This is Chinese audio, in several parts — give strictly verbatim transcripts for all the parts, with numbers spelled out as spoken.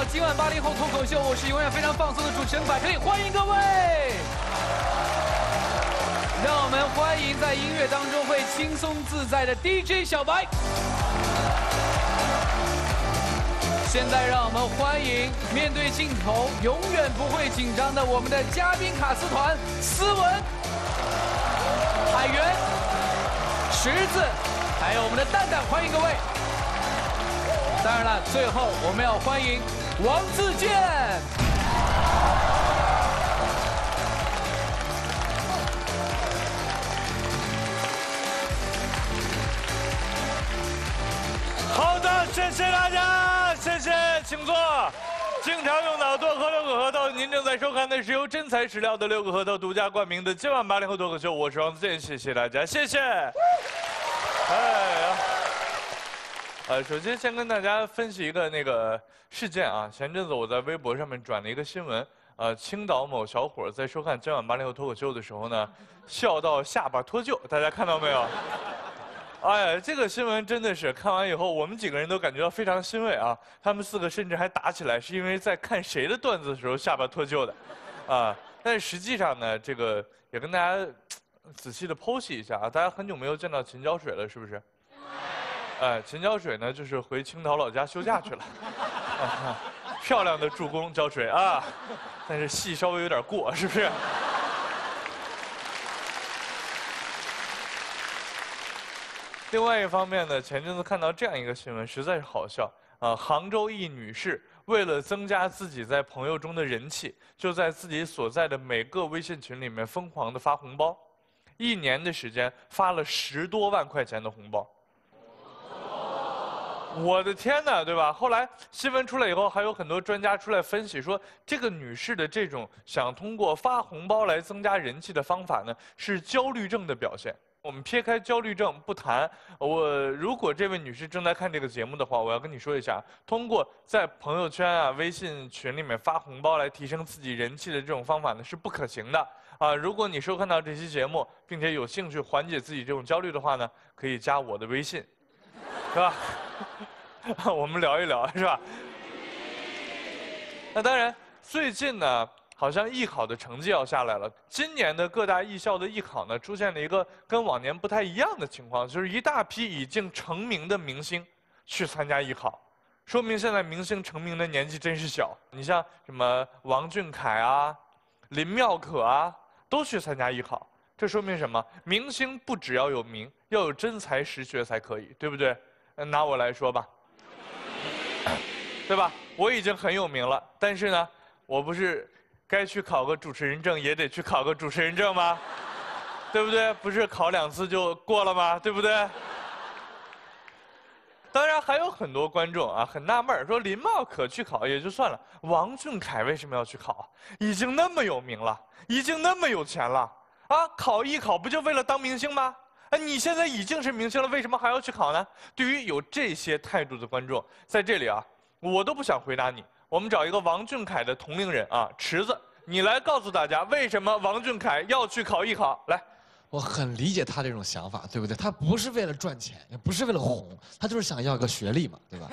到今晚八零后脱口秀，我是永远非常放松的主持人百丽，欢迎各位。让我们欢迎在音乐当中会轻松自在的 D J 小白。现在让我们欢迎面对镜头永远不会紧张的我们的嘉宾卡司团思文、海源、池子，还有我们的蛋蛋，欢迎各位。当然了，最后我们要欢迎王自健。 好的，谢谢大家，谢谢，请坐。经常用脑，多喝六个核桃。您正在收看的是由真材实料的六个核桃独家冠名的今晚八零后脱口秀，我是王自健，谢谢大家，谢谢。哎呀。呃，首先先跟大家分析一个那个事件啊。前阵子我在微博上面转了一个新闻，呃，青岛某小伙在收看今晚八零后脱口秀的时候呢，笑到下巴脱臼，大家看到没有？哎呀，这个新闻真的是看完以后，我们几个人都感觉到非常欣慰啊。他们四个甚至还打起来，是因为在看谁的段子的时候下巴脱臼的，啊。但是实际上呢，这个也跟大家仔细的剖析一下啊。大家很久没有见到秦娇水了，是不是？哎，秦娇水呢，就是回青岛老家休假去了，啊、漂亮的助攻娇水啊，但是戏稍微有点过，是不是？另外一方面呢，前阵子看到这样一个新闻，实在是好笑啊！杭州一女士为了增加自己在朋友中的人气，就在自己所在的每个微信群里面疯狂的发红包，一年的时间发了十多万块钱的红包。我的天哪，对吧？后来新闻出来以后，还有很多专家出来分析说，这个女士的这种想通过发红包来增加人气的方法呢，是焦虑症的表现。我们撇开焦虑症不谈，我如果这位女士正在看这个节目的话，我要跟你说一下，通过在朋友圈啊、微信群里面发红包来提升自己人气的这种方法呢，是不可行的啊！如果你收看到这期节目，并且有兴趣缓解自己这种焦虑的话呢，可以加我的微信，是吧？我们聊一聊，是吧？那当然，最近呢，好像艺考的成绩要下来了。今年的各大艺校的艺考呢，出现了一个跟往年不太一样的情况，就是一大批已经成名的明星去参加艺考，说明现在明星成名的年纪真是小。你像什么王俊凯啊、林妙可啊，都去参加艺考，这说明什么？明星不只要有名，要有真才实学才可以，对不对？拿我来说吧，对吧？我已经很有名了，但是呢，我不是该去考个主持人证，也得去考个主持人证吗？对不对？不是考两次就过了吗？对不对？当然还有很多观众啊，很纳闷，说林茂可去考也就算了，王俊凯为什么要去考？已经那么有名了，已经那么有钱了，啊，考艺考不就为了当明星吗？哎，你现在已经是明星了，为什么还要去考呢？对于有这些态度的观众，在这里啊，我都不想回答你。我们找一个王俊凯的同龄人啊，池子，你来告诉大家，为什么王俊凯要去考艺考？来， 我很理解他这种想法，对不对？他不是为了赚钱，也不是为了红，他就是想要个学历嘛，对吧？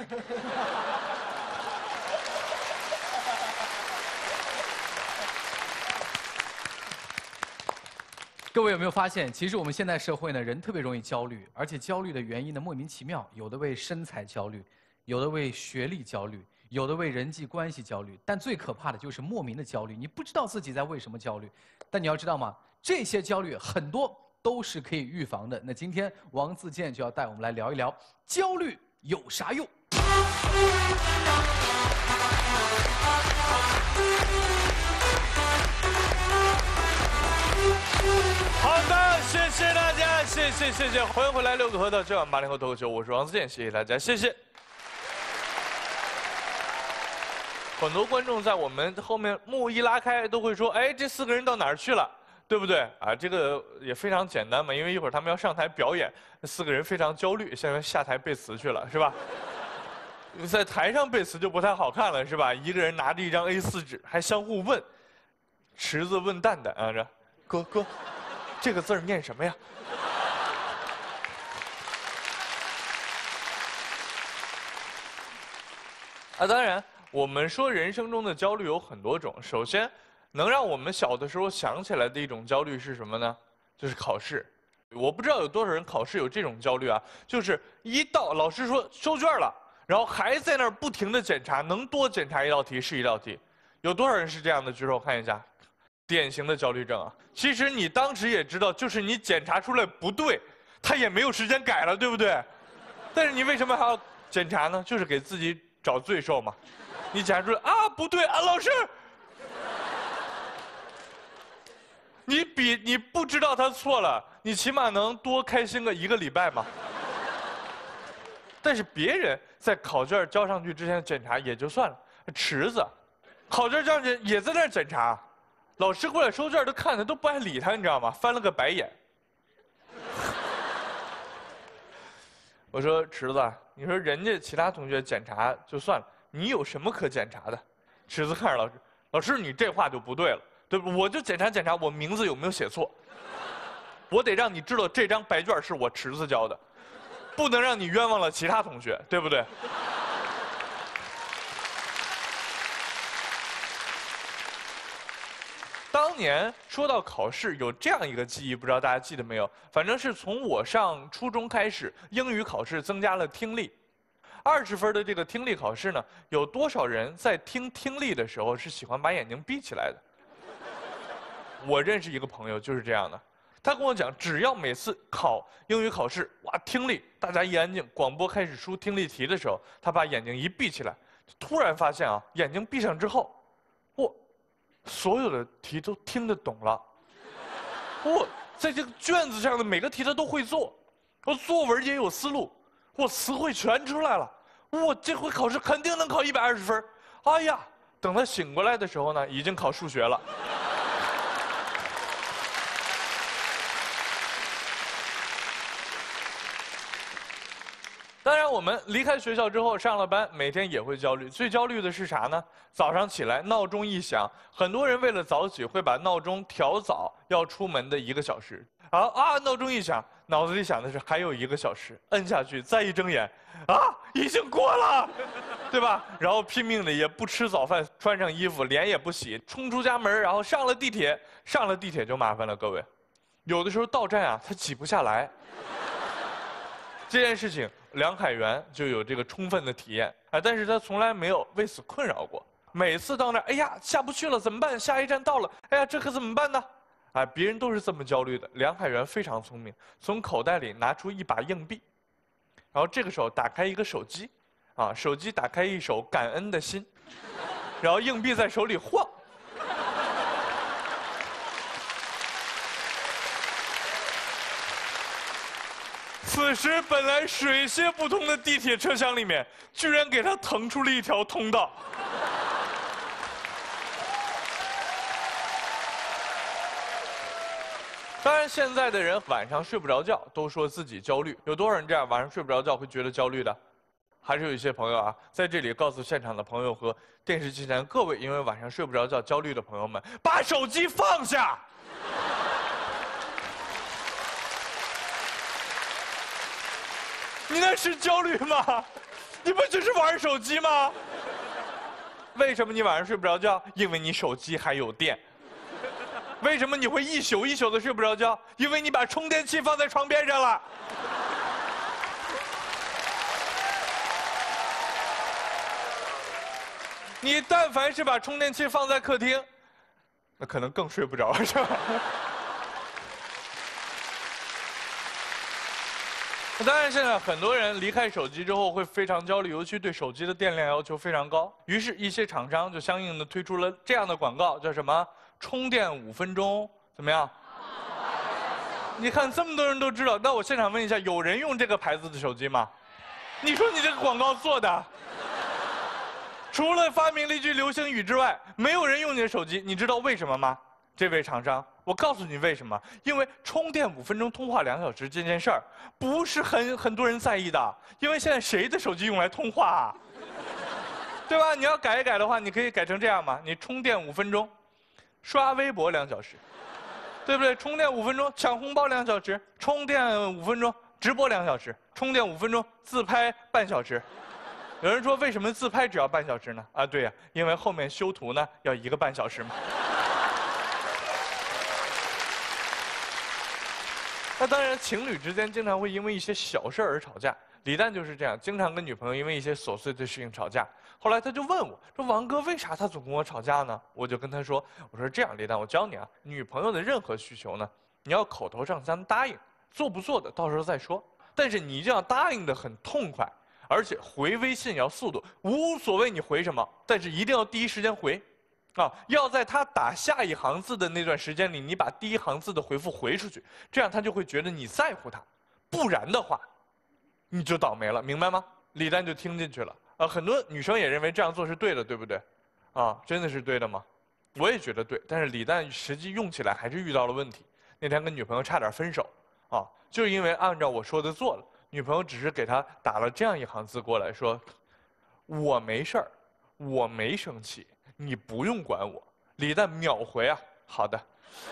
各位有没有发现，其实我们现在社会呢，人特别容易焦虑，而且焦虑的原因呢莫名其妙，有的为身材焦虑，有的为学历焦虑，有的为人际关系焦虑，但最可怕的就是莫名的焦虑，你不知道自己在为什么焦虑。但你要知道吗？这些焦虑很多都是可以预防的。那今天王自健就要带我们来聊一聊焦虑有啥用。 好的，谢谢大家，谢谢谢谢，欢迎回来六个核桃，今晚八零后脱口秀，我是王自健，谢谢大家，谢谢。很多观众在我们后面幕一拉开，都会说：“哎，这四个人到哪儿去了？对不对？”啊，这个也非常简单嘛，因为一会儿他们要上台表演，四个人非常焦虑，现在下台背词去了，是吧？在台上背词就不太好看了，是吧？一个人拿着一张 A 四 纸，还相互问，池子问蛋蛋啊，这哥哥，这个字儿念什么呀？啊，当然， 我们说人生中的焦虑有很多种，首先能让我们小的时候想起来的一种焦虑是什么呢？就是考试。我不知道有多少人考试有这种焦虑啊，就是一到老师说收卷了，然后还在那儿不停地检查，能多检查一道题是一道题。有多少人是这样的？举手看一下。典型的焦虑症啊！其实你当时也知道，就是你检查出来不对，他也没有时间改了，对不对？但是你为什么还要检查呢？就是给自己找罪受嘛。你检查出来啊不对啊，老师，你比你不知道他错了，你起码能多开心个一个礼拜嘛。但是别人在考卷交上去之前检查也就算了，池子，考卷交上去也在那儿检查，老师过来收卷都看他都不爱理他，你知道吗？翻了个白眼。我说池子，你说人家其他同学检查就算了，你有什么可检查的？池子看着老师，老师你这话就不对了，对不？我就检查检查我名字有没有写错，我得让你知道这张白卷是我池子交的，不能让你冤枉了其他同学，对不对？当年说到考试，有这样一个记忆，不知道大家记得没有？反正是从我上初中开始，英语考试增加了听力。二十分的这个听力考试呢，有多少人在听听力的时候是喜欢把眼睛闭起来的？我认识一个朋友就是这样的，他跟我讲，只要每次考英语考试，哇，听力大家一安静，广播开始出听力题的时候，他把眼睛一闭起来，突然发现啊，眼睛闭上之后，哇！所有的题都听得懂了，我在这个卷子上的每个题他都会做，我作文也有思路，我词汇全出来了，我这回考试肯定能考一百二十分。哎呀，等他醒过来的时候呢，已经考数学了。当然，我们离开学校之后上了班，每天也会焦虑。最焦虑的是啥呢？早上起来闹钟一响，很多人为了早起会把闹钟调早要出门的一个小时。啊啊！闹钟一响，脑子里想的是还有一个小时，摁下去，再一睁眼，啊，已经过了，对吧？然后拼命的也不吃早饭，穿上衣服，脸也不洗，冲出家门，然后上了地铁。上了地铁就麻烦了，各位，有的时候到站啊，他挤不下来。这件事情，梁海源就有这个充分的体验啊，但是他从来没有为此困扰过。每次到那儿，哎呀，下不去了，怎么办？下一站到了，哎呀，这可怎么办呢？啊，别人都是这么焦虑的。梁海源非常聪明，从口袋里拿出一把硬币，然后这个时候打开一个手机，啊，手机打开一首感恩的心，然后硬币在手里晃。此时本来水泄不通的地铁车厢里面，居然给他腾出了一条通道。当然，现在的人晚上睡不着觉，都说自己焦虑。有多少人这样晚上睡不着觉会觉得焦虑的？还是有一些朋友啊，在这里告诉现场的朋友和电视机前各位因为晚上睡不着觉焦虑的朋友们，把手机放下。你那是焦虑吗？你不就是玩手机吗？为什么你晚上睡不着觉？因为你手机还有电。为什么你会一宿一宿的睡不着觉？因为你把充电器放在床边上了。你但凡是把充电器放在客厅，那可能更睡不着，是吧？当然，现在很多人离开手机之后会非常焦虑，尤其对手机的电量要求非常高。于是，一些厂商就相应的推出了这样的广告，叫什么？充电五分钟，怎么样？你看这么多人都知道，那我现场问一下，有人用这个牌子的手机吗？你说你这个广告做的，除了发明了一句流行语之外，没有人用你的手机，你知道为什么吗？这位厂商，我告诉你为什么？因为充电五分钟，通话两小时这件事儿，不是很很多人在意的。因为现在谁的手机用来通话啊？对吧？你要改一改的话，你可以改成这样嘛：你充电五分钟，刷微博两小时，对不对？充电五分钟，抢红包两小时；充电五分钟，直播两小时；充电五分钟，自拍半小时。 有人说为什么自拍只要半小时呢？啊，对呀、啊，因为后面修图呢要一个半小时嘛。那当然，情侣之间经常会因为一些小事而吵架。李诞就是这样，经常跟女朋友因为一些琐碎的事情吵架。后来他就问我说：“王哥，为啥他总跟我吵架呢？”我就跟他说：“我说这样，李诞，我教你啊，女朋友的任何需求呢，你要口头上先答应，做不做的到时候再说。但是你一定要答应的很痛快，而且回微信要速度，无所谓你回什么，但是一定要第一时间回。”啊，要在他打下一行字的那段时间里，你把第一行字的回复回出去，这样他就会觉得你在乎他，不然的话，你就倒霉了，明白吗？李诞就听进去了。啊，很多女生也认为这样做是对的，对不对？啊，真的是对的吗？我也觉得对，但是李诞实际用起来还是遇到了问题。那天跟女朋友差点分手，啊，就是因为按照我说的做了，女朋友只是给他打了这样一行字过来说：“我没事儿，我没生气。”你不用管我，李诞秒回啊，好的。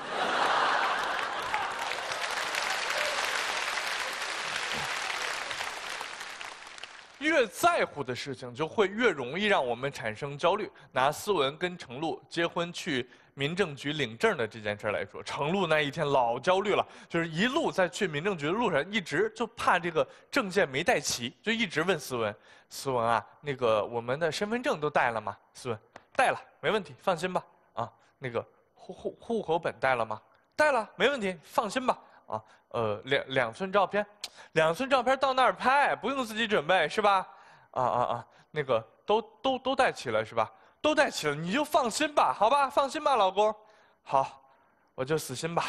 越在乎的事情，就会越容易让我们产生焦虑。拿思文跟程璐结婚去民政局领证的这件事来说，程璐那一天老焦虑了，就是一路在去民政局的路上，一直就怕这个证件没带齐，就一直问思文：“思文啊，那个我们的身份证都带了吗？”思文。带了，没问题，放心吧。啊，那个户户户口本带了吗？带了，没问题，放心吧。啊，呃，两两寸照片，两寸照片到那儿拍，不用自己准备是吧？啊啊啊，那个都都都带齐了是吧？都带齐了，你就放心吧，好吧？放心吧，老公。好，我就死心吧。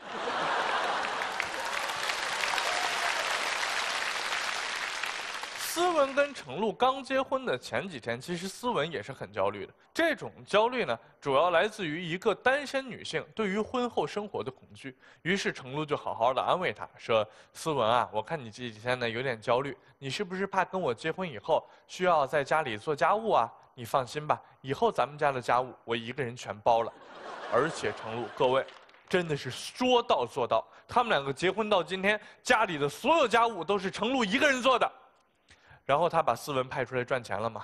思文跟程璐刚结婚的前几天，其实思文也是很焦虑的。这种焦虑呢，主要来自于一个单身女性对于婚后生活的恐惧。于是程璐就好好的安慰她说：“思文啊，我看你这几天呢有点焦虑，你是不是怕跟我结婚以后需要在家里做家务啊？你放心吧，以后咱们家的家务我一个人全包了。而且程璐，各位，真的是说到做到。他们两个结婚到今天，家里的所有家务都是程璐一个人做的。”然后他把思文派出来赚钱了吗？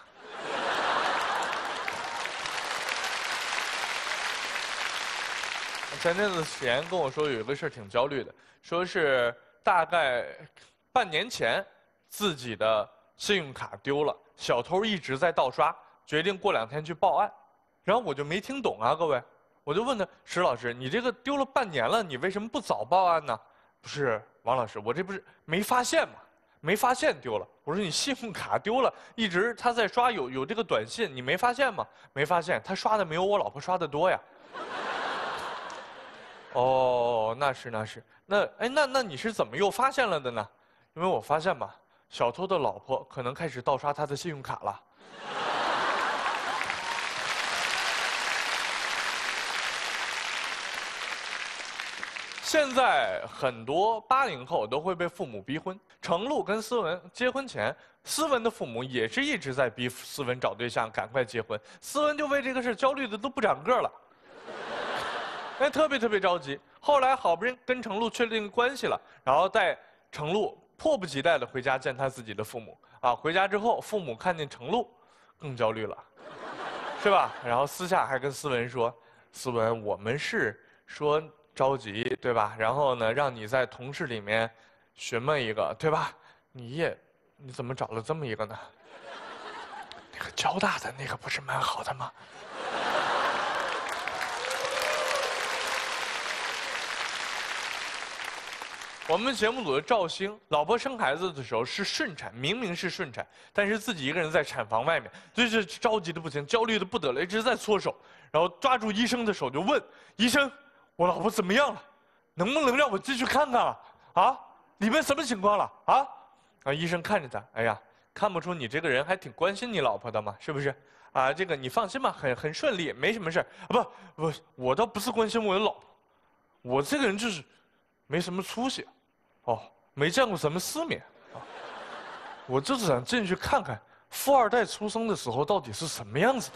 前阵子史岩跟我说有一个事儿挺焦虑的，说是大概半年前自己的信用卡丢了，小偷一直在盗刷，决定过两天去报案。然后我就没听懂啊，各位，我就问他：石老师，你这个丢了半年了，你为什么不早报案呢？不是，王老师，我这不是没发现吗？没发现丢了，我说你信用卡丢了，一直他在刷有有这个短信，你没发现吗？没发现，他刷的没有我老婆刷的多呀。哦，那是那是，那哎那那你是怎么又发现了的呢？因为我发现吧，小偷的老婆可能开始盗刷他的信用卡了。现在很多八零后都会被父母逼婚。程璐跟思文结婚前，思文的父母也是一直在逼思文找对象，赶快结婚。思文就为这个事焦虑的都不长个了，哎，特别特别着急。后来好不容易跟程璐确定关系了，然后带程璐迫不及待的回家见他自己的父母。啊，回家之后，父母看见程璐，更焦虑了，是吧？然后私下还跟思文说：“思文，我们是说。”着急对吧？然后呢，让你在同事里面询问一个对吧？你也，你怎么找了这么一个呢？那个交大的那个不是蛮好的吗？我们节目组的赵星，老婆生孩子的时候是顺产，明明是顺产，但是自己一个人在产房外面，就是着急的不行，焦虑的不得了，一直在搓手，然后抓住医生的手就问医生。我老婆怎么样了？能不能让我进去看看啊？啊，里面什么情况了？啊？啊，医生看着他，哎呀，看不出你这个人还挺关心你老婆的嘛，是不是？啊，这个你放心吧，很很顺利，没什么事儿。啊，不不，我倒不是关心我的老婆，我这个人就是没什么出息，哦，没见过什么世面啊，我就是想进去看看富二代出生的时候到底是什么样子的。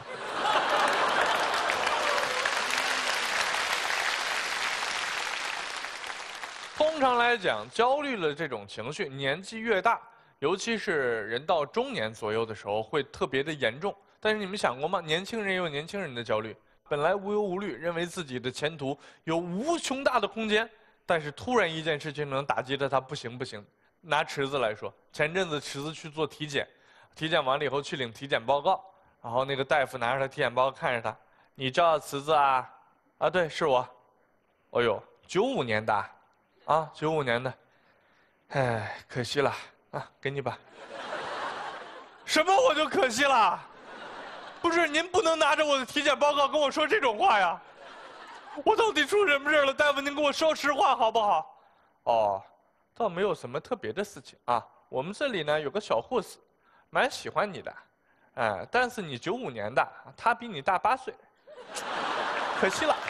通常来讲，焦虑的这种情绪，年纪越大， 尤其是人到中年左右的时候会特别的严重。但是你们想过吗？年轻人也有年轻人的焦虑，本来无忧无虑，认为自己的前途有无穷大的空间，但是突然一件事情能打击的他不行不行。拿池子来说，前阵子池子去做体检，体检完了以后去领体检报告，然后那个大夫拿着他体检报告看着他，你叫池子啊？啊，对，是我。哎呦，九五年的，啊，九五年的，哎，可惜了啊，给你吧。什么我就可惜了？不是，您不能拿着我的体检报告跟我说这种话呀！我到底出什么事了？大夫，您给我说实话好不好？哦，倒没有什么特别的事情啊。我们这里呢有个小护士，蛮喜欢你的，哎，但是你九五年的，他比你大八岁，可惜了。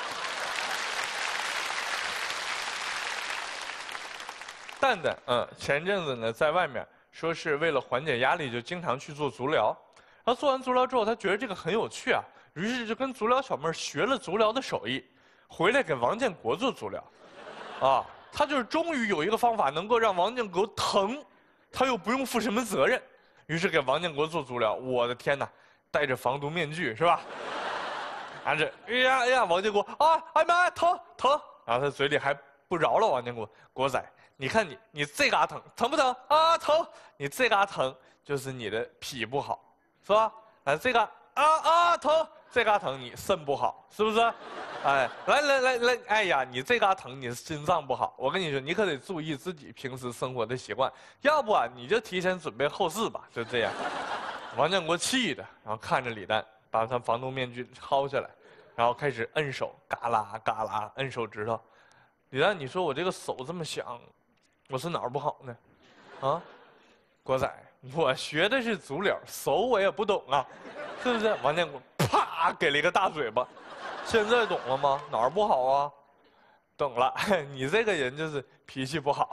蛋蛋，嗯，前阵子呢在外面说是为了缓解压力，就经常去做足疗。然后做完足疗之后，他觉得这个很有趣啊，于是就跟足疗小妹儿学了足疗的手艺，回来给王建国做足疗。啊，他就是终于有一个方法能够让王建国疼，他又不用负什么责任，于是给王建国做足疗。我的天哪，戴着防毒面具是吧？拿着，哎呀哎呀，王建国啊，哎妈，疼疼！然后他嘴里还不饶了王建国，国仔。你看你，你这嘎疼，疼不疼啊？疼！你这嘎疼，就是你的脾不好，是吧？啊，这嘎啊啊疼，这嘎疼，你肾不好，是不是？哎，来来来来，哎呀，你这嘎疼，你是心脏不好。我跟你说，你可得注意自己平时生活的习惯，要不啊，你就提前准备后事吧。就这样，王建国气的，然后看着李诞把他防毒面具薅下来，然后开始摁手，嘎啦嘎啦摁手指头。李诞，你说我这个手这么响。我是哪儿不好呢？啊，国仔，我学的是足疗，手我也不懂啊，是不是？王建国啪给了一个大嘴巴，现在懂了吗？哪儿不好啊？懂了，你这个人就是脾气不好。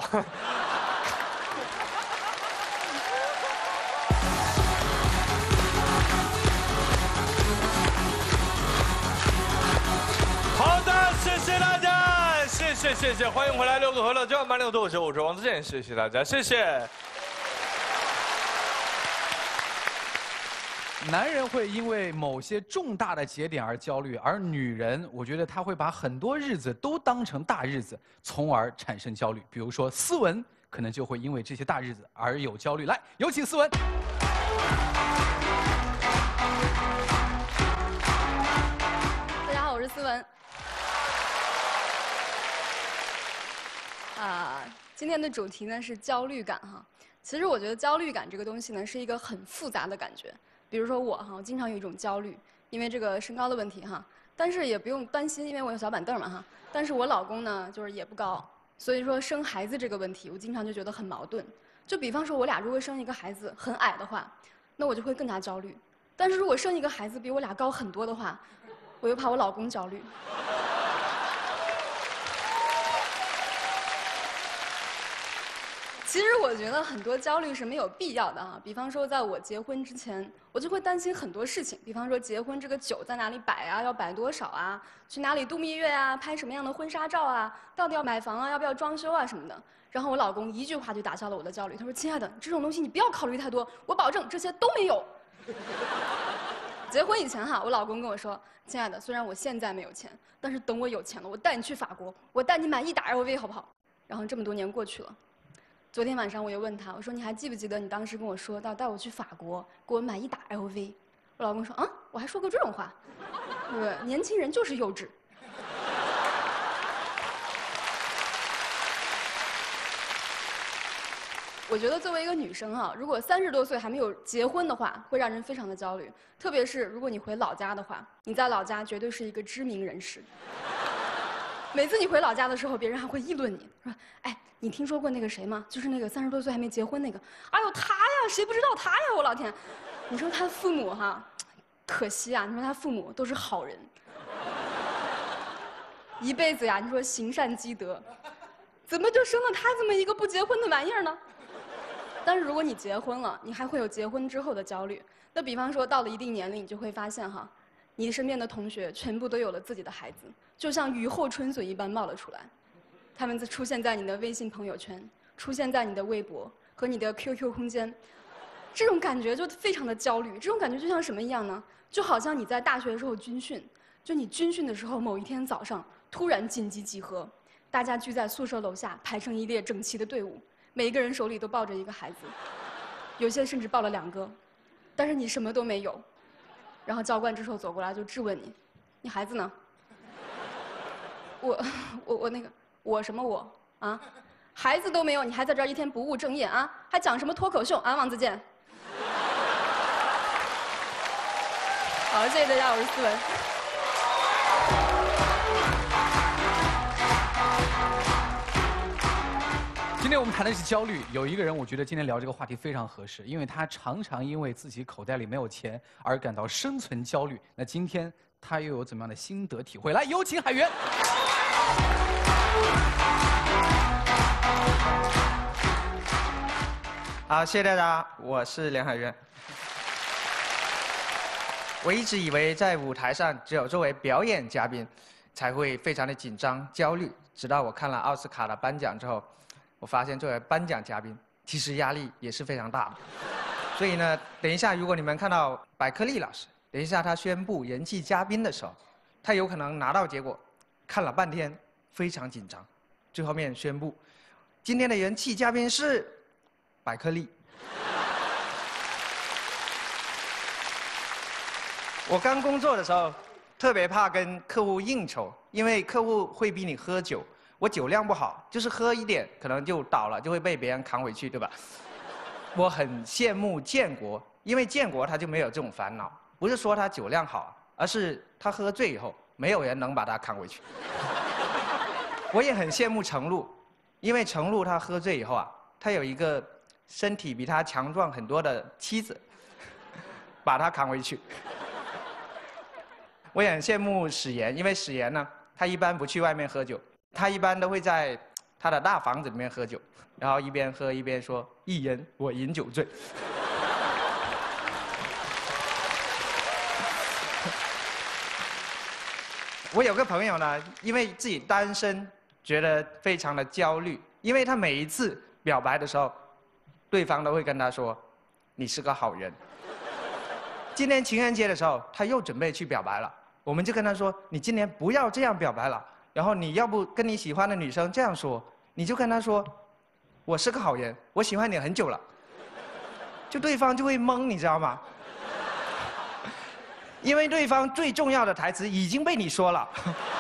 好的，谢谢大家。谢谢谢谢，欢迎回来六个和乐今晚八零脱口秀，我是王自健，谢谢大家，谢谢。 男人会因为某些重大的节点而焦虑，而女人，我觉得她会把很多日子都当成大日子，从而产生焦虑。比如说思文，可能就会因为这些大日子而有焦虑。来，有请思文。 大家好，我是思文。啊，今天的主题呢是焦虑感哈。其实我觉得焦虑感这个东西呢是一个很复杂的感觉。比如说我哈，我经常有一种焦虑，因为这个身高的问题哈。但是也不用担心，因为我有小板凳嘛哈。但是我老公呢就是也不高，所以说生孩子这个问题，我经常就觉得很矛盾。就比方说我俩如果生一个孩子很矮的话，那我就会更加焦虑。但是如果生一个孩子比我俩高很多的话，我又怕我老公焦虑。其实我觉得很多焦虑是没有必要的啊。比方说，在我结婚之前，我就会担心很多事情。比方说，结婚这个酒在哪里摆啊？要摆多少啊？去哪里度蜜月啊？拍什么样的婚纱照啊？到底要买房啊？要不要装修啊什么的？然后我老公一句话就打消了我的焦虑。他说：“亲爱的，这种东西你不要考虑太多，我保证这些都没有。”结婚以前哈，我老公跟我说：“亲爱的，虽然我现在没有钱，但是等我有钱了，我带你去法国，我带你买一打 L V 好不好？”然后这么多年过去了。昨天晚上我又问他，我说你还记不记得你当时跟我说到带我去法国，给我买一打 L V？ 我老公说啊，我还说过这种话。对，年轻人就是幼稚。我觉得作为一个女生啊，如果三十多岁还没有结婚的话，会让人非常的焦虑。特别是如果你回老家的话，你在老家绝对是一个知名人士。每次你回老家的时候，别人还会议论你，说：“哎，你听说过那个谁吗？就是那个三十多岁还没结婚那个。哎呦，他呀，谁不知道他呀？我老天！你说他父母哈，可惜啊，你说他父母都是好人，一辈子呀，你说行善积德，怎么就生了他这么一个不结婚的玩意儿呢？但是如果你结婚了，你还会有结婚之后的焦虑。那比方说到了一定年龄，你就会发现哈。”你身边的同学全部都有了自己的孩子，就像雨后春笋一般冒了出来。他们出现在你的微信朋友圈，出现在你的微博， 和你的 Q Q 空间，这种感觉就非常的焦虑。这种感觉就像什么一样呢？就好像你在大学的时候军训，就你军训的时候某一天早上突然紧急集合，大家聚在宿舍楼下排成一列整齐的队伍，每一个人手里都抱着一个孩子，有些甚至抱了两个，但是你什么都没有。然后教官这时候走过来就质问你：“你孩子呢？”我我我那个我什么我啊？孩子都没有，你还在这儿一天不务正业啊？还讲什么脱口秀啊？王自健。好，谢谢大家，我是思文。 今天我们谈的是焦虑，有一个人我觉得今天聊这个话题非常合适，因为他常常因为自己口袋里没有钱而感到生存焦虑。那今天他又有怎么样的心得体会？来，有请海源。 好，谢谢大家，我是梁海源。我一直以为在舞台上只有作为表演嘉宾才会非常的紧张焦虑，直到我看了奥斯卡的颁奖之后，我发现作为颁奖嘉宾其实压力也是非常大的。所以呢，等一下如果你们看到百克力老师，等一下他宣布人气嘉宾的时候，他有可能拿到结果，看了半天非常紧张，最后面宣布今天的人气嘉宾是百克力。我刚工作的时候，特别怕跟客户应酬，因为客户会逼你喝酒，我酒量不好，就是喝一点可能就倒了，就会被别人扛回去，对吧？我很羡慕建国，因为建国他就没有这种烦恼，不是说他酒量好，而是他喝醉以后，没有人能把他扛回去。我也很羡慕程璐，因为程璐他喝醉以后啊，他有一个身体比他强壮很多的妻子，把他扛回去。我也很羡慕史岩，因为史岩呢，他一般不去外面喝酒，他一般都会在他的大房子里面喝酒，然后一边喝一边说：“一人我饮酒醉。”我有个朋友呢，因为自己单身，觉得非常的焦虑，因为他每一次表白的时候，对方都会跟他说：“你是个好人。”今年情人节的时候，他又准备去表白了，我们就跟他说：“你今年不要这样表白了，然后你要不跟你喜欢的女生这样说，你就跟她说，我是个好人，我喜欢你很久了。”就对方就会懵，你知道吗？因为对方最重要的台词已经被你说了。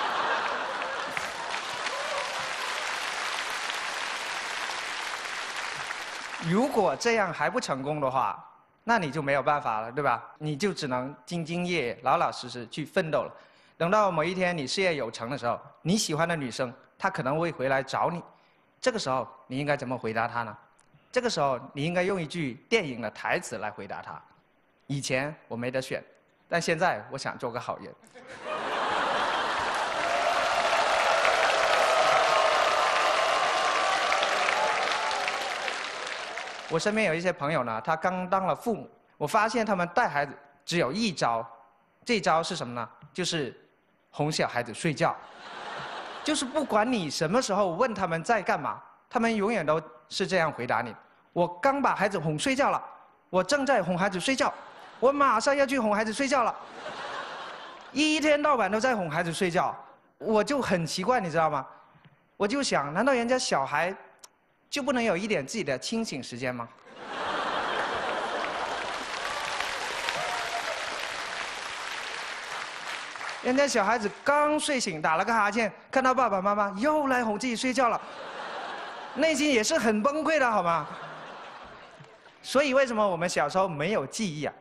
如果这样还不成功的话，那你就没有办法了，对吧？你就只能兢兢业业、老老实实去奋斗了。等到某一天你事业有成的时候，你喜欢的女生她可能会回来找你，这个时候你应该怎么回答她呢？这个时候你应该用一句电影的台词来回答她：“以前我没得选，但现在我想做个好人。”我身边有一些朋友呢，他刚当了父母，我发现他们带孩子只有一招，这招是什么呢？就是哄小孩子睡觉，就是不管你什么时候问他们在干嘛，他们永远都是这样回答你：我刚把孩子哄睡觉了，我正在哄孩子睡觉，我马上要去哄孩子睡觉了。一天到晚都在哄孩子睡觉，我就很奇怪，你知道吗？我就想，难道人家小孩就不能有一点自己的清醒时间吗？人家小孩子刚睡醒，打了个哈欠，看到爸爸妈妈又来哄自己睡觉了，内心也是很崩溃的，好吗？所以为什么我们小时候没有记忆啊？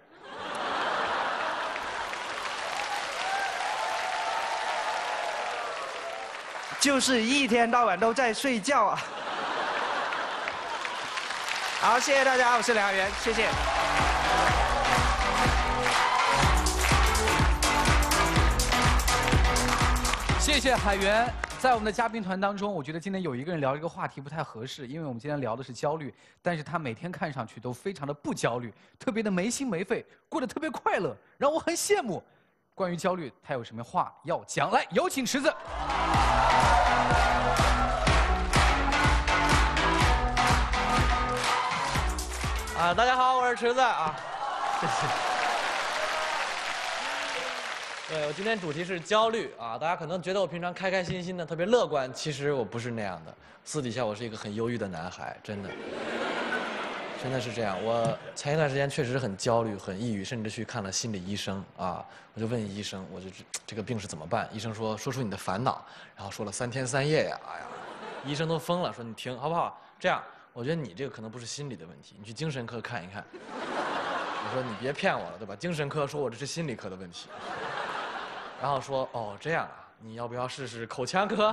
就是一天到晚都在睡觉啊！好，谢谢大家，我是梁海源，谢谢。 谢谢海源。在我们的嘉宾团当中，我觉得今天有一个人聊这个话题不太合适，因为我们今天聊的是焦虑，但是他每天看上去都非常的不焦虑，特别的没心没肺，过得特别快乐，让我很羡慕。关于焦虑，他有什么话要讲？来，有请池子。 啊，大家好，我是池子啊。谢谢。对，我今天主题是焦虑啊，大家可能觉得我平常开开心心的，特别乐观，其实我不是那样的，私底下我是一个很忧郁的男孩，真的，真的是这样。我前一段时间确实很焦虑、很抑郁，甚至去看了心理医生啊。我就问医生，我就这这个病是怎么办？医生说，说出你的烦恼，然后说了三天三夜呀，哎呀，医生都疯了，说你听好不好？这样，我觉得你这个可能不是心理的问题，你去精神科看一看。我说你别骗我了，对吧？精神科说我这是心理科的问题。然后说哦这样啊，你要不要试试口腔科？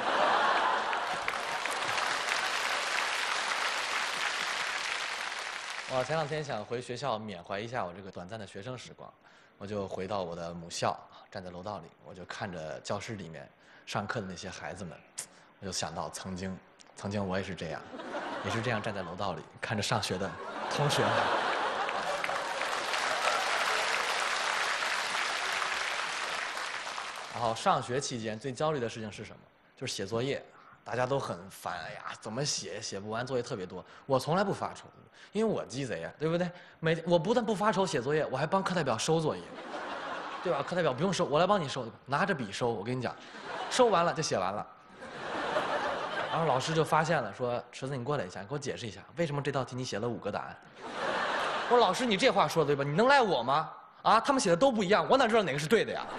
我前两天想回学校缅怀一下我这个短暂的学生时光，我就回到我的母校，站在楼道里，我就看着教室里面上课的那些孩子们，我就想到曾经，曾经我也是这样，也是这样站在楼道里看着上学的同学们。然后上学期间最焦虑的事情是什么？就是写作业，大家都很烦。哎呀，怎么写写不完，作业特别多。我从来不发愁，因为我鸡贼呀，对不对？每天我不但不发愁写作业，我还帮课代表收作业，对吧？课代表不用收，我来帮你收，拿着笔收。我跟你讲，收完了就写完了。然后老师就发现了，说：“池子，你过来一下，你给我解释一下，为什么这道题你写了五个答案？”我说：“老师，你这话说的对吧？你能赖我吗？啊，他们写的都不一样，我哪知道哪个是对的呀？”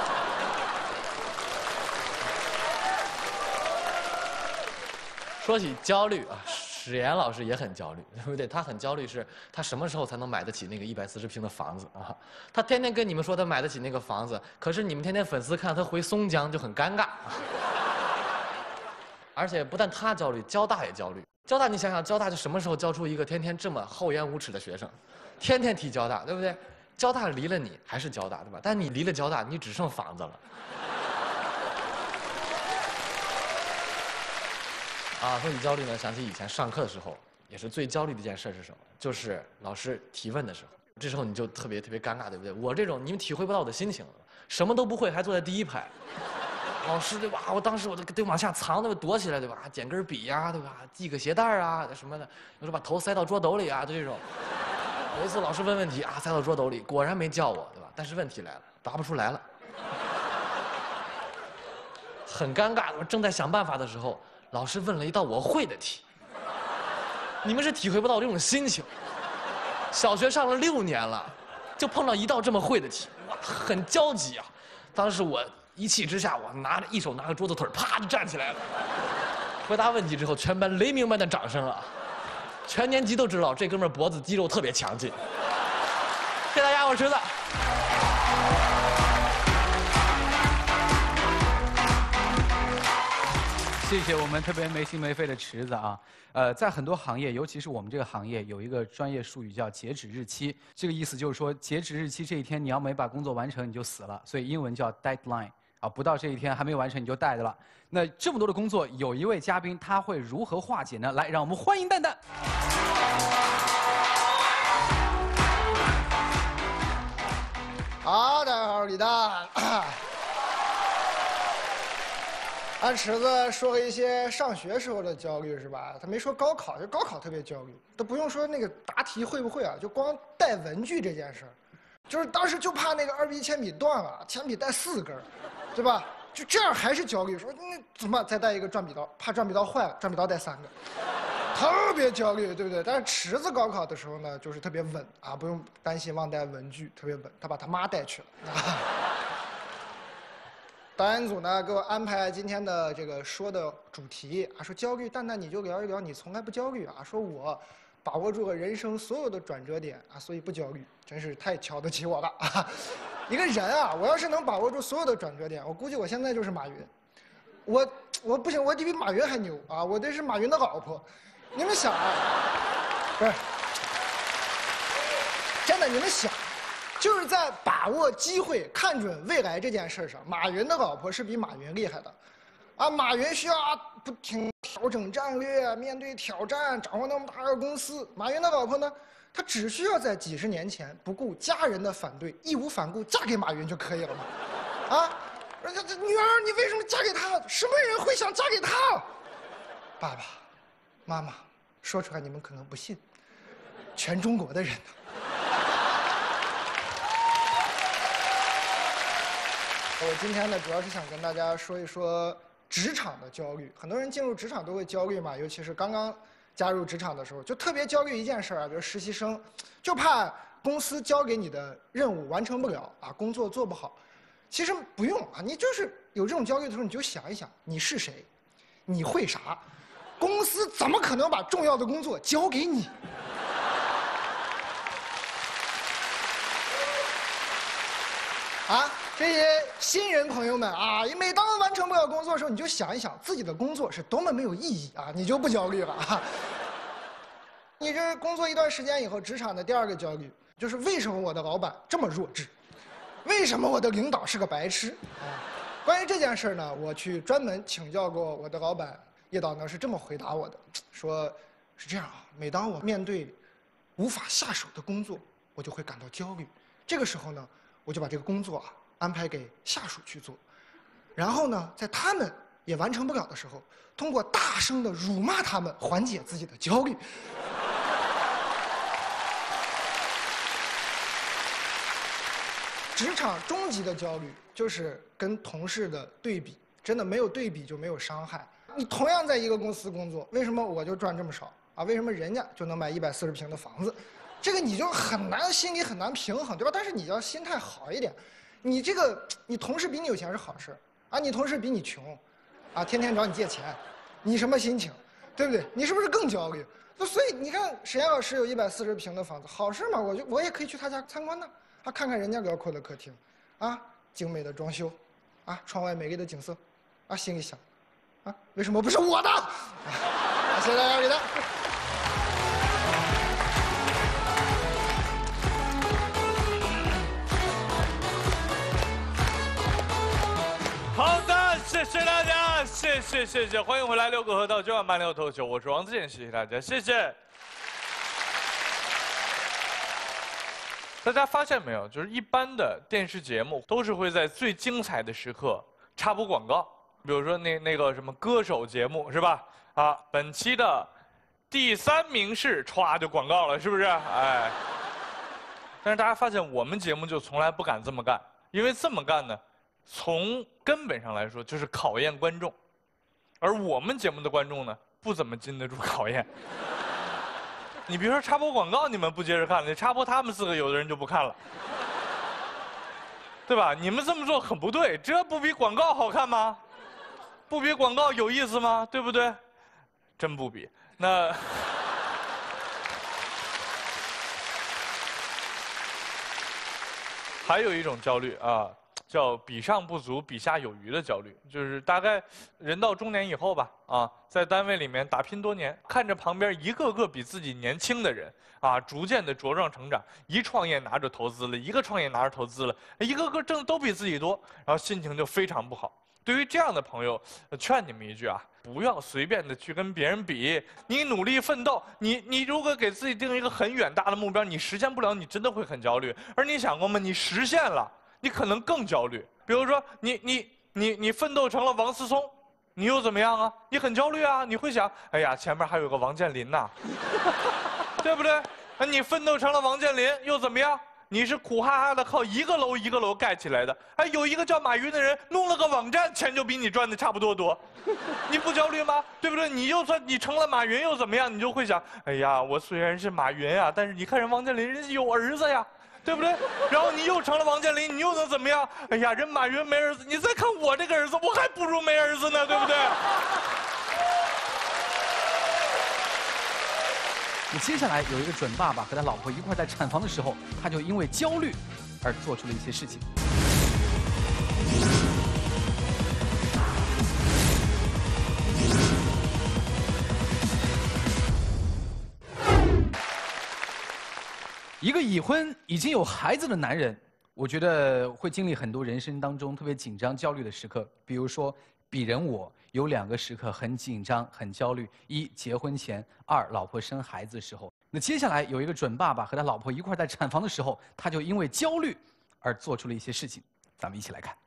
说起焦虑啊，史岩老师也很焦虑，对不对？他很焦虑，是他什么时候才能买得起那个一百四十平的房子啊？他天天跟你们说他买得起那个房子，可是你们天天粉丝看他回松江就很尴尬。而且不但他焦虑，交大也焦虑。交大，你想想，交大就什么时候教出一个天天这么厚颜无耻的学生？天天提交大，对不对？交大离了你还是交大，对吧？但你离了交大，你只剩房子了。啊，说起焦虑呢，想起以前上课的时候，也是最焦虑的一件事是什么？就是老师提问的时候，这时候你就特别特别尴尬，对不对？我这种你们体会不到我的心情了，什么都不会，还坐在第一排，老师对吧？我当时我就得往下藏，对吧？躲起来，对吧？捡根笔呀、啊，对吧？系个鞋带啊什么的，有时候把头塞到桌斗里啊，就这种。有一次老师问问题啊，塞到桌斗里，果然没叫我，对吧？但是问题来了，答不出来了，很尴尬。我正在想办法的时候。老师问了一道我会的题，你们是体会不到这种心情。小学上了六年了，就碰到一道这么会的题，哇，很焦急啊！当时我一气之下，我拿着一手拿着桌子腿，啪就站起来了。回答问题之后，全班雷鸣般的掌声啊！全年级都知道这哥们儿脖子肌肉特别强劲。谢谢大家，我是池子。 谢谢我们特别没心没肺的池子啊，呃，在很多行业，尤其是我们这个行业，有一个专业术语叫截止日期。这个意思就是说，截止日期这一天，你要没把工作完成，你就死了。所以英文叫 deadline 啊，不到这一天还没有完成，你就 dead 了。那这么多的工作，有一位嘉宾他会如何化解呢？来，让我们欢迎蛋蛋。 好，大家好，我是李诞。按池子说了一些上学时候的焦虑是吧？他没说高考，就高考特别焦虑，都不用说那个答题会不会啊，就光带文具这件事儿，就是当时就怕那个二 B 铅笔断了，铅笔带四根，对吧？就这样还是焦虑，说那怎么再带一个转笔刀，怕转笔刀坏了，转笔刀带三个，特别焦虑，对不对？但是池子高考的时候呢，就是特别稳啊，不用担心忘带文具，特别稳，他把他妈带去了。导演组呢给我安排今天的这个说的主题啊，说焦虑，蛋蛋你就聊一聊你从来不焦虑啊，说我把握住了人生所有的转折点啊，所以不焦虑，真是太瞧得起我了啊！一个人啊，我要是能把握住所有的转折点，我估计我现在就是马云，我我不行，我得比马云还牛啊！我这是马云的老婆，你们想啊，不是真的，你们想。就是在把握机会、看准未来这件事上，马云的老婆是比马云厉害的，啊，马云需要不停调整战略，面对挑战，掌握那么大的公司。马云的老婆呢，她只需要在几十年前不顾家人的反对，义无反顾嫁给马云就可以了嘛，啊，这这女儿，你为什么嫁给他？什么人会想嫁给他？爸爸妈妈，说出来你们可能不信。 全中国的人呢。我今天呢，主要是想跟大家说一说职场的焦虑。很多人进入职场都会焦虑嘛，尤其是刚刚加入职场的时候，就特别焦虑一件事啊，比如实习生，就怕公司交给你的任务完成不了啊，工作做不好。其实不用啊，你就是有这种焦虑的时候，你就想一想，你是谁，你会啥，公司怎么可能把重要的工作交给你？啊，这些新人朋友们啊，每当完成不了工作的时候，你就想一想自己的工作是多么没有意义啊，你就不焦虑了啊。你这工作一段时间以后，职场的第二个焦虑就是为什么我的老板这么弱智？为什么我的领导是个白痴？啊，关于这件事呢，我去专门请教过我的老板叶导呢，是这么回答我的，说是这样啊，每当我面对无法下手的工作，我就会感到焦虑。这个时候呢，我就把这个工作啊安排给下属去做，然后呢，在他们也完成不了的时候，通过大声的辱骂他们，缓解自己的焦虑。职场终极的焦虑就是跟同事的对比，真的没有对比就没有伤害。你同样在一个公司工作，为什么我就赚这么少啊？为什么人家就能买一百四十平的房子？这个你就很难，心里很难平衡，对吧？但是你要心态好一点，你这个你同事比你有钱是好事啊，你同事比你穷，啊，天天找你借钱，你什么心情，对不对？你是不是更焦虑？所以你看，沈岩老师有一百四十平的房子，好事嘛，我就我也可以去他家参观呢。啊，看看人家辽阔的客厅，啊，精美的装修，啊，窗外美丽的景色，啊，心里想，啊，为什么不是我的？啊，谢谢大家，李诞。 好的，谢谢大家，谢谢谢谢，欢迎回来六个河道今晚八零后脱口秀，我是王自健，谢谢大家，谢谢。大家发现没有，就是一般的电视节目都是会在最精彩的时刻插播广告，比如说那那个什么歌手节目是吧？啊，本期的第三名是歘就广告了，是不是？哎，但是大家发现我们节目就从来不敢这么干，因为这么干呢，从根本上来说就是考验观众，而我们节目的观众呢，不怎么经得住考验。你比如说插播广告，你们不接着看了，你插播他们四个，有的人就不看了，对吧？你们这么做很不对，这不比广告好看吗？不比广告有意思吗？对不对？真不比。那还有一种焦虑啊，叫比上不足，比下有余的焦虑，就是大概人到中年以后吧，啊，在单位里面打拼多年，看着旁边一个个比自己年轻的人啊，逐渐的茁壮成长，一创业拿着投资了，一个创业拿着投资了，一个个挣的都比自己多，然后心情就非常不好。对于这样的朋友，劝你们一句啊，不要随便的去跟别人比，你努力奋斗，你你如果给自己定一个很远大的目标，你实现不了，你真的会很焦虑。而你想过吗？你实现了，你可能更焦虑。比如说，你你你你奋斗成了王思聪，你又怎么样啊？你很焦虑啊，你会想，哎呀，前面还有个王健林呐，对不对？那你奋斗成了王健林又怎么样？你是苦哈哈的靠一个楼一个楼盖起来的，哎，有一个叫马云的人弄了个网站，钱就比你赚的差不多多，你不焦虑吗？对不对？你就算你成了马云又怎么样？你就会想，哎呀，我虽然是马云啊，但是你看人王健林，人家有儿子呀，对不对？然后你又成了王健林，你又能怎么样？哎呀，人马云没儿子，你再看我这个儿子，我还不如没儿子呢，对不对？ 那接下来有一个准爸爸和他老婆一块在产房的时候，他就因为焦虑而做出了一些事情。一个已婚已经有孩子的男人，我觉得会经历很多人生当中特别紧张、焦虑的时刻，比如说鄙人我。有两个时刻很紧张、很焦虑：一，结婚前；二，老婆生孩子的时候。那接下来有一个准爸爸和他老婆一块在产房的时候，他就因为焦虑而做出了一些事情。咱们一起来看。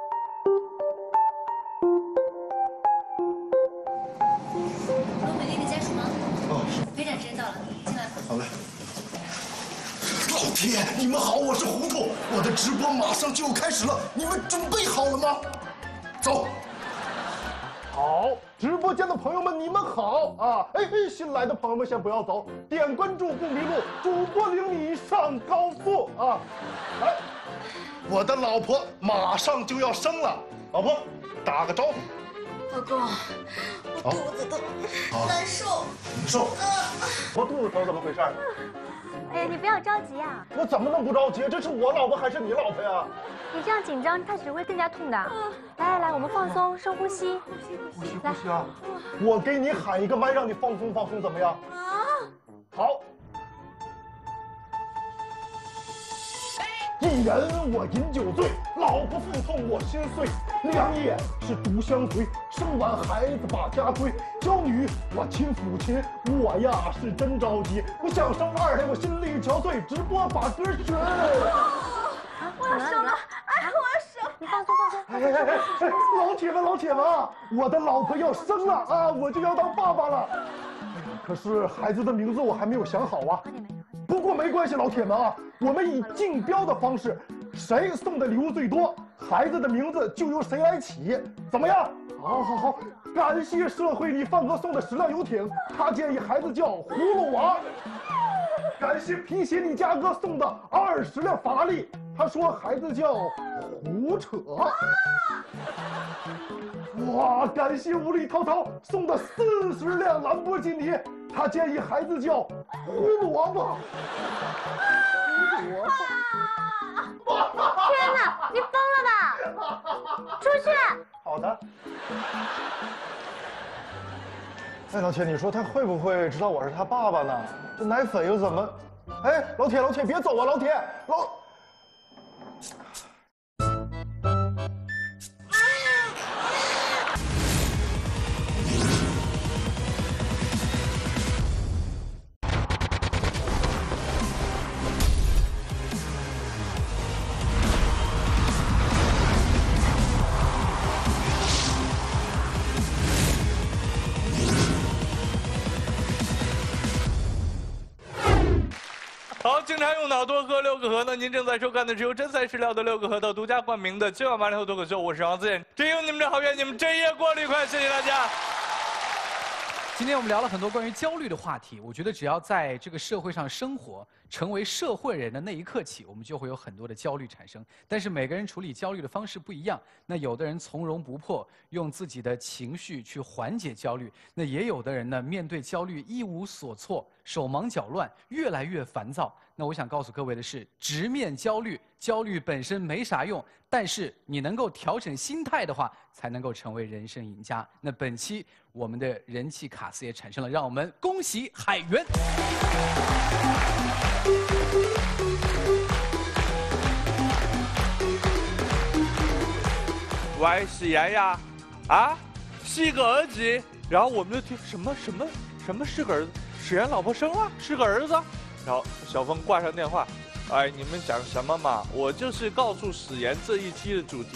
我美丽的家陪诊时间到了，进来吧。 好嘞。老天，你们好，我是糊涂，我的直播马上就要开始了，你们准备好了吗？走。 好，直播间的朋友们，你们好啊！哎嘿，新来的朋友们先不要走，点关注不迷路，主播领你上高速啊！来，我的老婆马上就要生了，老婆打个招呼。 老公，我肚子疼，难受。 难受？我肚子疼怎么回事？ 哎呀，你不要着急啊！ 我怎么能不着急？这是我老婆还是你老婆呀？ 你这样紧张，它只会更加痛的。来来来，我们放松，深呼吸。 呼吸呼吸啊！我给你喊一个麦，让你放松放松，怎么样？啊！好。一人我饮酒醉，老婆腹痛我心碎。良夜是独相随，生完孩子把家归。娇女我亲抚琴，我呀是真着急。我想生二胎，我心力憔悴。直播把歌学。 我要生了！哎，我要生！你放松放松。 哎哎哎哎！老铁们老铁们啊，我的老婆要生了啊，我就要当爸爸了。可是孩子的名字我还没有想好啊。不过没关系，老铁们啊，我们以竞标的方式，谁送的礼物最多，孩子的名字就由谁来起，怎么样？好，好，好！感谢社会里范哥送的矢量游艇，他建议孩子叫葫芦娃。感谢皮鞋里佳哥送的二十辆法拉利，他说孩子叫胡扯。哇！感谢无力滔滔送的四十辆兰博基尼，他建议孩子叫葫芦王八。 天哪，你疯了吧！出去！ 好的。哎，老铁，你说他会不会知道我是他爸爸呢？这奶粉又怎么？哎，老铁，老铁，别走啊，老铁，老。 好，经常用脑多喝六个核呢。您正在收看的是由真材实料的六个核桃独家冠名的今晚八零后脱口秀，我是王自健。真有你们这好愿你们这一夜过得愉快，谢谢大家。 今天我们聊了很多关于焦虑的话题，我觉得只要在这个社会上生活，成为社会人的那一刻起，我们就会有很多的焦虑产生。但是每个人处理焦虑的方式不一样，那有的人从容不迫，用自己的情绪去缓解焦虑；那也有的人呢，面对焦虑一无所措，手忙脚乱，越来越烦躁。那我想告诉各位的是，直面焦虑，焦虑本身没啥用，但是你能够调整心态的话，才能够成为人生赢家。那本期我们的人气卡司也产生了，让我们恭喜海源。 喂，史岩呀，啊，是个儿子。然后我们就听什么什么什么是个儿子，史岩老婆生了，是个儿子。然后小峰挂上电话，哎，你们讲什么嘛？我就是告诉史岩这一期的主题